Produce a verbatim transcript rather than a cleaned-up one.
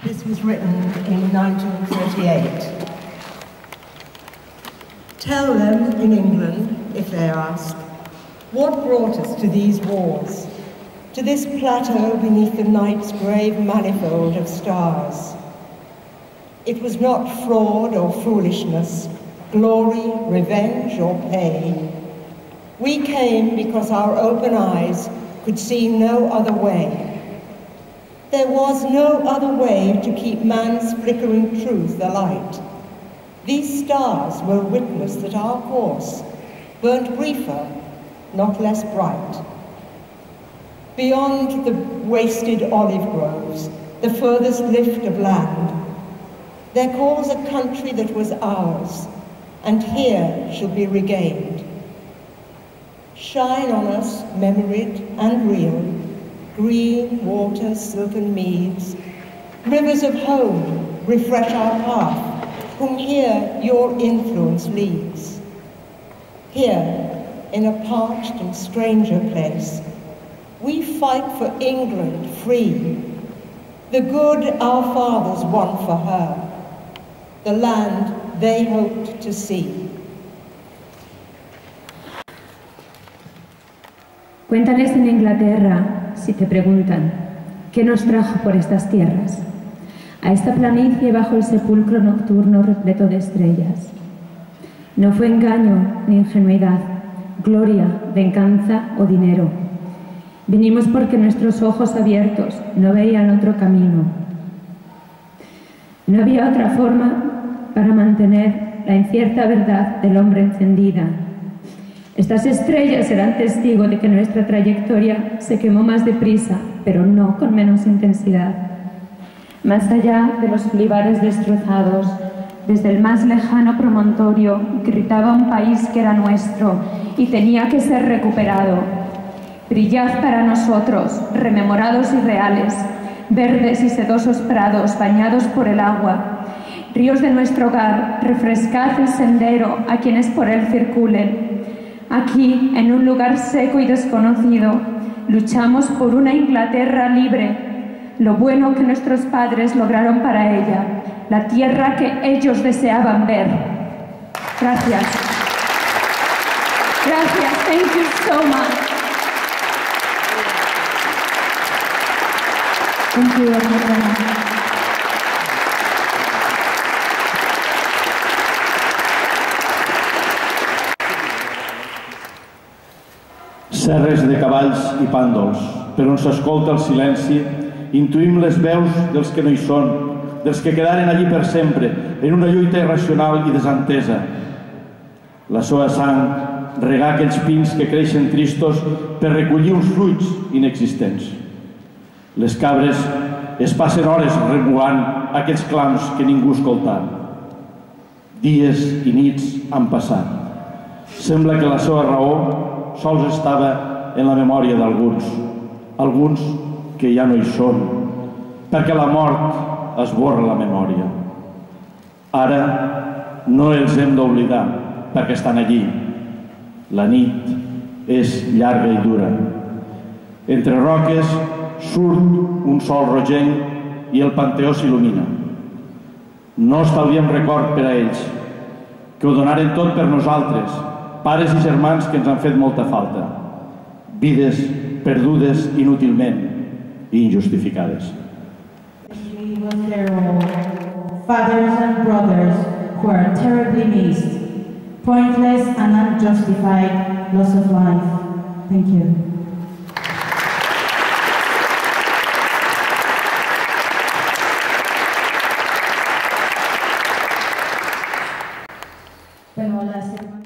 This was written in nineteen thirty-eight. Tell them in England, if they ask, what brought us to these wars, to this plateau beneath the night's grave manifold of stars. It was not fraud or foolishness, glory, revenge, or pay. We came because our open eyes could see no other way. There was no other way to keep man's flickering truth alight. These stars were witness that our course burnt briefer, not less bright. Beyond the wasted olive groves, the furthest lift of land, there calls a country that was ours, and here shall be regained. Shine on us, memoried and real, green water, silken meads, rivers of home, refresh our path, whom here your influence leads. Here, in a parched and stranger place, we fight for England free, the good our fathers won for her, the land they hoped to see. Cuéntales en Inglaterra, si te preguntan, ¿qué nos trajo por estas tierras? A esta planicie bajo el sepulcro nocturno repleto de estrellas. No fue engaño ni ingenuidad, gloria, venganza o dinero. Vinimos porque nuestros ojos abiertos no veían otro camino. No había otra forma para mantener la incierta verdad del hombre encendida. Estas estrellas eran testigo de que nuestra trayectoria se quemó más deprisa, pero no con menos intensidad. Más allá de los olivares destrozados, desde el más lejano promontorio, gritaba un país que era nuestro y tenía que ser recuperado. Brillad para nosotros, rememorados y reales, verdes y sedosos prados bañados por el agua, ríos de nuestro hogar, refrescad el sendero a quienes por él circulen. Aquí, en un lugar seco y desconocido, luchamos por una Inglaterra libre, lo bueno que nuestros padres lograron para ella, la tierra que ellos deseaban ver. Gracias. Gracias. Thank you so much. Thank you, everyone. Serres de cavalls i pàndols, per on s'escolta el silenci, intuïm les veus dels que no hi són, dels que quedaren allí per sempre, en una lluita irracional i desentesa. La seua sang regà aquells pins que creixen tristos per recollir uns fruits inexistents. Les cabres es passen hores remulant aquells clams que ningú escolta. Dies i nits han passat. Sembla que la seva raó sols estava en la memòria d'alguns, alguns que ja no hi són, perquè la mort esborra la memòria. Ara no els hem d'oblidar, perquè estan allí. La nit és llarga i dura. Entre roques surt un sol rogenc i el panteó s'il·lumina. No estalviem record per a ells, que ho donaren tot per nosaltres, pares i germans que ens han fet molta falta, vides perdudes inútilment i injustificades. Fathers and brothers who are terribly missed, pointless and unjustified loss of life. Thank you. Bueno, la